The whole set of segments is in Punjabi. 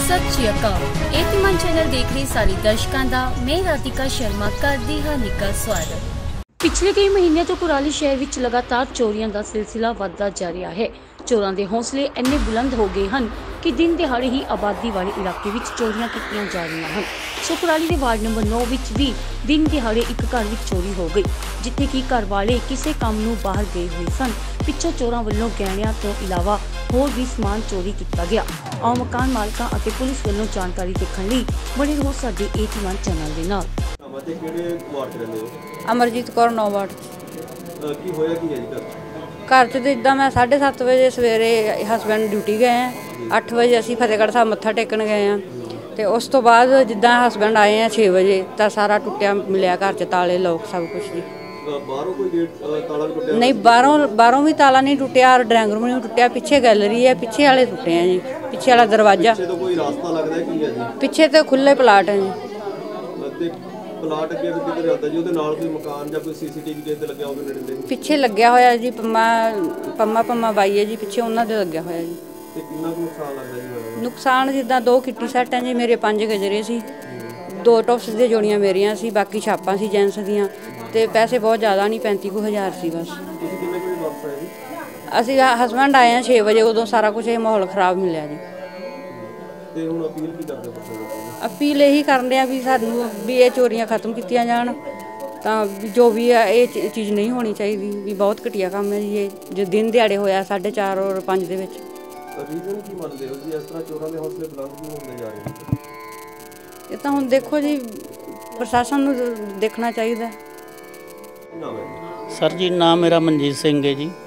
सत श्री अकाल। एतिमान चैनल देख रहे सारे दर्शकों का मैं राधिका शर्मा करदी हां निੱਘਾ स्वागत। पिछले कई महीनों तो कुराली शहर में लगातार चोरियों का सिलसिला बढ़ता जा रहा है। चोरों के हौसले इन्ने बुलंद हो गए हैं कि दिन दिहाड़े ही आबादी वाले इलाके में चोरियां की जा रही हैं। सो कुराली के वार्ड नंबर 9 में भी दिन दिहाड़े एक घर में चोरी हो गई, जिथे कि घर वाले किसी काम नूं बाहर गए हुए सन। पिछों चोरों वालों गहणियां तो इलावा होर भी समान चोरी किया गया। आओ मकान मालकां अते पुलिस वालों जानकारी देखने लिए बने रहो साडे एटीवन चैनल दे नाल। अमरजीत कौर 9 वार्ड। घर च जिदा मैं 7:30 बजे सवेरे हसबैंड ड्यूटी गए हैं, 8 बजे असी फतेहगढ़ साहब मत्था टेकन गए हैं, तो उस तो बाद जिदा हसबैंड आए हैं 6 बजे तो सारा टुटिया मिलिया, घर च ताले लोग सब कुछ जी। नहीं, बाहरों भी ताला नहीं टुटिया और ड्राइंग रूम नहीं टुटिया, पिछे गैलरी है, पिछे वाले टुटे हैं जी, पिछे वाला दरवाजा। पिछे तो खुले प्लाट हैं जी। पिछे लग्या होया जी, पम्मा बाई है जी, पिछे उन्होंने दे लग्या होया जी। नुकसान जिदा 2 किट्टी सैट हैं जी, मेरे 5 गजरे सी, 2 टॉप्स दी जोड़ियां मेरियां सी, बाकी छापां सी जेंट्स दियां, ते पैसे बहुत ज़्यादा नहीं, 35,000 सी बस। असी हसबैंड आए हैं 6 बजे, उदों सारा कुछ ये माहौल खराब मिलिया जी। अपील यही करते हैं भी सानू भी ये चोरियां खत्म कीतियां जान, तो जो भी है ये चीज़ नहीं होनी चाहिए भी। बहुत घटिया काम है जी ये, जो दिन दिहाड़े होया 4:30 और 5 दे विच। ये तो हुण देखो जी, प्रशासन नूं देखना चाहिए। सर जी नाम मेरा मनजीत सिंह है जी।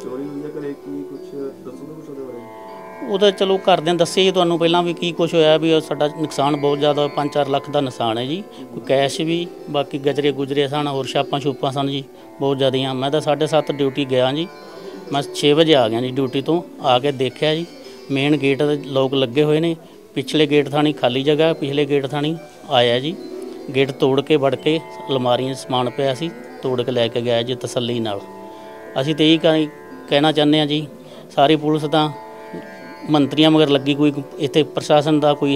वो तो चलो घरदिਆਂ ਦੱਸੇ ही ਤੁਹਾਨੂੰ ਪਹਿਲਾਂ ਵੀ ਕੀ ਕੁਛ ਹੋਇਆ ਵੀ ਸਾਡਾ ਨੁਕਸਾਨ ਬਹੁਤ ਜ਼ਿਆਦਾ 5-4 ਲੱਖ ਦਾ ਨੁਕਸਾਨ ਹੈ ਜੀ। ਕੋਈ ਕੈਸ਼ ਵੀ, ਬਾਕੀ ਗਜਰੇ ਗੁਜਰੇ ਸਨ, ਹੋਰ ਛਾਪਾਂ ਸਨ ਜੀ ਬਹੁਤ ਜ਼ਿਆਦੀਆਂ। ਮੈਂ ਤਾਂ 7:30 ਡਿਊਟੀ ਗਿਆ ਜੀ, ਮੈਂ 6 ਵਜੇ ਆ ਗਿਆ ਜੀ ਡਿਊਟੀ ਤੋਂ। ਆ ਕੇ ਦੇਖਿਆ ਜੀ ਮੇਨ ਗੇਟ ਦੇ ਲੋਕ ਲੱਗੇ ਹੋਏ ਨੇ, ਪਿਛਲੇ ਗੇਟ ਥਾਣੀ ਖਾਲੀ ਜਗ੍ਹਾ, ਪਿਛਲੇ ਗੇਟ ਥਾਣੀ ਆਇਆ ਜੀ। ਗੇਟ ਤੋੜ ਕੇ ਵੜ ਕੇ ਅਲਮਾਰੀਆਂ 'ਚ ਸਮਾਨ ਪਿਆ ਸੀ, ਤੋੜ ਕੇ ਲੈ ਕੇ ਗਿਆ ਜੀ ਤਸੱਲੀ ਨਾਲ। ਅਸੀਂ ਤਾਂ ਇਹੀ ਕਹਿਣਾ ਚਾਹੁੰਦੇ ਹਾਂ ਜੀ, ਸਾਰੀ ਪੁਲਿਸ ਤਾਂ ਮੰਤਰੀਆਂ ਮਗਰ ਲੱਗੀ, ਕੋਈ ਇੱਥੇ ਪ੍ਰਸ਼ਾਸਨ ਦਾ ਕੋਈ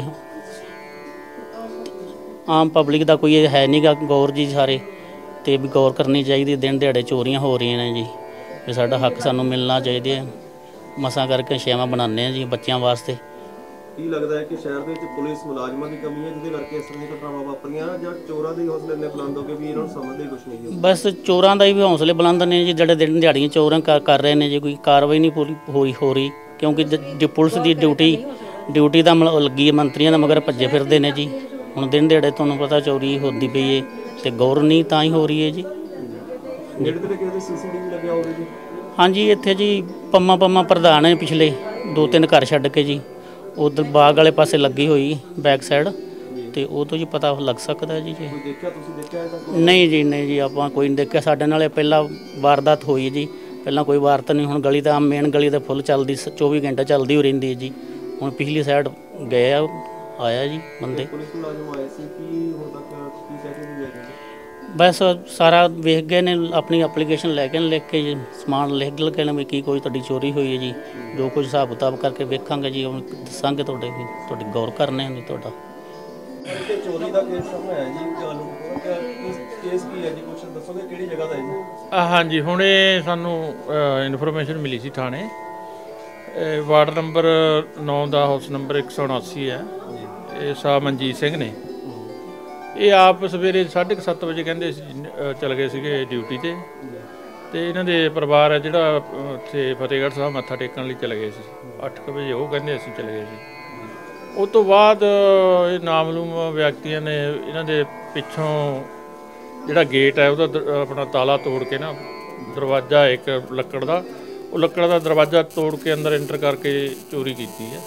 ਆਮ ਪਬਲਿਕ ਦਾ ਕੋਈ ਹੈ ਨਹੀਂ ਗਾ ਗੌਰ ਜੀ ਸਾਰੇ, ਤੇ ਵੀ ਗੌਰ ਕਰਨੀ ਚਾਹੀਦੀ। ਦਿਨ ਦਿਹਾੜੇ ਚੋਰੀਆਂ ਹੋ ਰਹੀਆਂ ਨੇ ਜੀ, ਵੀ ਸਾਡਾ ਹੱਕ ਸਾਨੂੰ ਮਿਲਣਾ ਚਾਹੀਦਾ ਹੈ। ਮਸਾਂ ਕਰਕੇ ਛੇਵਾਂ ਬਣਾਉਂਦੇ ਹਾਂ ਜੀ ਬੱਚਿਆਂ ਵਾਸਤੇ। ਕੀ ਲੱਗਦਾ ਹੈ ਕਿ ਸ਼ਹਿਰ ਦੇ ਵਿੱਚ ਪੁਲਿਸ ਮੁਲਾਜ਼ਮਾਂ ਦੀ ਕਮੀ ਹੈ ਜਿਹਦੇ ਕਰਕੇ ਇਸ ਤਰ੍ਹਾਂ ਦੀਆਂ ਘਟਨਾਵਾਂ ਵਾਪਰੀਆਂ, ਜਾਂ ਚੋਰਾਂ ਦੇ ਹੌਸਲੇ ਇੰਨੇ ਬੁਲੰਦ ਹੋ ਗਏ ਵੀ ਇਹਨਾਂ ਨੂੰ ਸਮਝਦੇ ਕੁਛ ਨਹੀਂ ਜੀ? ਬਸ ਚੋਰਾਂ ਦਾ ਵੀ ਹੌਸਲੇ ਬੁਲੰਦ ਨੇ ਜੀ, ਜਿਹੜੇ ਦਿਨ ਦਿਹਾੜੀਆਂ ਚੋਰਾਂ ਕਰ ਰਹੇ ਨੇ ਜੀ, ਕੋਈ ਕਾਰਵਾਈ ਨਹੀਂ ਪੂਰੀ ਹੋ ਰਹੀ, ਕਿਉਂਕਿ ਜੋ ਪੁਲਿਸ ਦੀ ਡਿਊਟੀ ਦਾ ਲੱਗੀ ਹੈ, ਮੰਤਰੀਆਂ ਦਾ ਮਗਰ ਭੱਜੇ ਫਿਰਦੇ ਨੇ ਜੀ। ਹੁਣ ਦਿਨ ਦਿਹਾੜੇ ਤੁਹਾਨੂੰ ਪਤਾ ਚੋਰੀ ਹੁੰਦੀ ਪਈ ਹੈ, ਤੇ ਗੌਰ ਨਹੀਂ ਤਾਂ ਹੀ ਹੋ ਰਹੀ ਹੈ ਜੀ। ਹਾਂਜੀ, ਇੱਥੇ ਜੀ ਪੰਮਾ ਪ੍ਰਧਾਨ ਹੈ ਪਿਛਲੇ 2-3 ਘਰ ਛੱਡ ਕੇ ਜੀ, ਉਧਰ ਬਾਗ ਵਾਲੇ ਪਾਸੇ ਲੱਗੀ ਹੋਈ ਬੈਕ ਸਾਈਡ, ਤੇ ਉਹ ਤੋਂ ਜੀ ਪਤਾ ਲੱਗ ਸਕਦਾ ਜੀ। ਨਹੀਂ ਜੀ, ਆਪਾਂ ਕੋਈ ਨਹੀਂ ਦੇਖਿਆ। ਸਾਡੇ ਨਾਲ ਪਹਿਲਾਂ ਵਾਰਦਾਤ ਹੋਈ ਜੀ, ਪਹਿਲਾਂ ਕੋਈ ਵਾਰਤਾ ਨਹੀਂ। ਹੁਣ ਗਲੀ ਤਾਂ ਮੇਨ ਗਲੀ ਤਾਂ ਫੁੱਲ ਚੱਲਦੀ, 24 ਘੰਟੇ ਚੱਲਦੀ ਹੋ ਰਹਿੰਦੀ ਹੈ ਜੀ। ਹੁਣ ਪਿਛਲੀ ਸਾਈਡ ਗਏ ਆਇਆ ਜੀ ਬੰਦੇ, ਬਸ ਸਾਰਾ ਵੇਖ ਗਏ ਨੇ, ਆਪਣੀ ਐਪਲੀਕੇਸ਼ਨ ਲੈ ਕੇ ਲਿਖ ਕੇ ਜੀ, ਸਮਾਨ ਲਿਖ ਕੇ ਨੇ ਵੀ ਕੀ ਕੋਈ ਤੁਹਾਡੀ ਚੋਰੀ ਹੋਈ ਹੈ ਜੀ। ਜੋ ਕੁਝ ਹਿਸਾਬ ਕਿਤਾਬ ਕਰਕੇ ਵੇਖਾਂਗੇ ਜੀ, ਹੁਣ ਦੱਸਾਂਗੇ ਤੁਹਾਡੀ ਗੌਰ ਕਰਨੇ ਜੀ ਤੁਹਾਡਾ। ਚੋਰੀ ਦਾ ਕੇਸ ਹੈ ਜੀ, ਕੇਸ ਕੀ ਹੈ ਜੀ, ਕੁਝ ਦੱਸੋਗੇ ਕਿਹੜੀ ਜਗ੍ਹਾ ਦਾ ਹੈ ਜੀ? ਹਾਂਜੀ, ਹੁਣੇ ਸਾਨੂੰ ਇਨਫੋਰਮੇਸ਼ਨ ਮਿਲੀ ਸੀ ਥਾਣੇ, ਵਾਰਡ ਨੰਬਰ 9 ਦਾ ਹਾਊਸ ਨੰਬਰ 179 ਹੈ। ਇਹ ਸਾਹਿਬ ਮਨਜੀਤ ਸਿੰਘ ਨੇ, ਇਹ ਆਪ ਸਵੇਰੇ 7:30 ਵਜੇ ਕਹਿੰਦੇ ਚਲ ਗਏ ਸੀਗੇ ਡਿਊਟੀ 'ਤੇ, ਅਤੇ ਇਹਨਾਂ ਦੇ ਪਰਿਵਾਰ ਹੈ ਜਿਹੜਾ ਉੱਥੇ ਫਤਿਹਗੜ੍ਹ ਸਾਹਿਬ ਮੱਥਾ ਟੇਕਣ ਲਈ ਚਲੇ ਗਏ ਸੀ 8 ਵਜੇ, ਉਹ ਕਹਿੰਦੇ ਅਸੀਂ ਚਲੇ ਗਏ ਸੀ। ਉਸ ਤੋਂ ਬਾਅਦ ਇਹ ਨਾਮਲੂਮ ਵਿਅਕਤੀਆਂ ਨੇ ਇਹਨਾਂ ਦੇ ਪਿੱਛੋਂ ਜਿਹੜਾ ਗੇਟ ਹੈ ਉਹਦਾ ਆਪਣਾ ਤਾਲਾ ਤੋੜ ਕੇ ਨਾ, ਦਰਵਾਜ਼ਾ ਇੱਕ ਲੱਕੜ ਦਾ ਦਰਵਾਜ਼ਾ ਤੋੜ ਕੇ ਅੰਦਰ ਐਂਟਰ ਕਰਕੇ ਚੋਰੀ ਕੀਤੀ ਹੈ।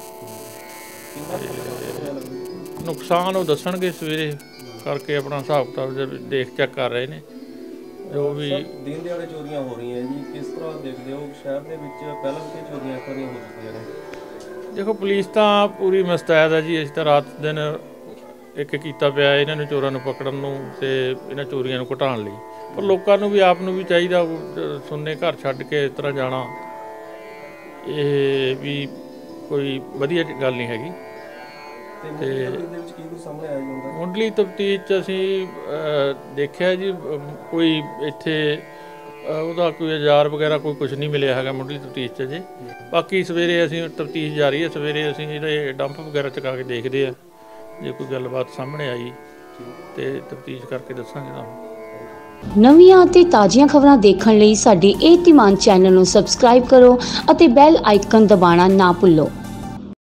ਨੁਕਸਾਨ ਉਹ ਦੱਸਣਗੇ ਸਵੇਰੇ ਕਰਕੇ, ਆਪਣਾ ਹਿਸਾਬ ਕਿਤਾਬ ਦੇਖ ਚੈੱਕ ਕਰ ਰਹੇ ਨੇ ਜੋ ਵੀ। ਦਿਨ ਦਿਹਾੜੇ ਚੋਰੀਆਂ ਹੋ ਰਹੀਆਂ ਜੀ, ਕਿਸ ਤਰ੍ਹਾਂ ਦੇਖਦੇ ਹੋ ਸ਼ਹਿਰ ਦੇ ਵਿੱਚ? ਪਹਿਲਾਂ ਵੀ ਚੋਰੀਆਂ ਹੋ ਚੁੱਕੀਆਂ ਨੇ। ਦੇਖੋ, ਪੁਲਿਸ ਤਾਂ ਪੂਰੀ ਮੁਸਤੈਦ ਹੈ ਜੀ, ਅਸੀਂ ਤਾਂ ਰਾਤ ਦਿਨ ਇੱਕ ਕੀਤਾ ਪਿਆ ਇਹਨਾਂ ਨੂੰ, ਚੋਰਾਂ ਨੂੰ ਪਕੜਨ ਨੂੰ ਤੇ ਇਹਨਾਂ ਚੋਰੀਆਂ ਨੂੰ ਘਟਾਉਣ ਲਈ। ਪਰ ਲੋਕਾਂ ਨੂੰ ਵੀ ਆਪ ਨੂੰ ਵੀ ਚਾਹੀਦਾ, ਸੁੰਨੇ ਘਰ ਛੱਡ ਕੇ ਇਸ ਤਰ੍ਹਾਂ ਜਾਣਾ ਇਹ ਵੀ ਕੋਈ ਵਧੀਆ ਗੱਲ ਨਹੀਂ ਹੈਗੀ। ਮੁੱਢਲੀ ਤਫਤੀਸ਼ 'ਚ ਅਸੀਂ ਦੇਖਿਆ ਜੀ ਕੋਈ ਇੱਥੇ ਉਹਦਾ ਕੋਈ ਔਜ਼ਾਰ ਵਗੈਰਾ ਕੋਈ ਕੁਝ ਨਹੀਂ ਮਿਲਿਆ ਹੈਗਾ ਮੁੱਢਲੀ ਤਫਤੀਸ਼ 'ਚ ਜੇ। ਬਾਕੀ ਸਵੇਰੇ ਅਸੀਂ ਤਫਤੀਸ਼ ਜਾਰੀ ਹੈ, ਸਵੇਰੇ ਅਸੀਂ ਜਿਹੜੇ ਡੰਪ ਵਗੈਰਾ ਚੁਕਾ ਕੇ ਦੇਖਦੇ ਆ, ਜੇ ਕੋਈ ਗੱਲਬਾਤ ਸਾਹਮਣੇ ਆਈ ਤੇ ਤਫਤੀਸ਼ ਕਰਕੇ ਦੱਸਾਂਗੇ ਤੁਹਾਨੂੰ। ਨਵੀਆਂ ਅਤੇ ਤਾਜ਼ੀਆਂ ਖਬਰਾਂ ਦੇਖਣ ਲਈ ਸਾਡੇ ਇਹ ਧੀਮਾਨ ਚੈਨਲ ਨੂੰ ਸਬਸਕ੍ਰਾਈਬ ਕਰੋ ਅਤੇ ਬੈਲ ਆਈਕਨ ਦਬਾਉਣਾ ਨਾ ਭੁੱਲੋ।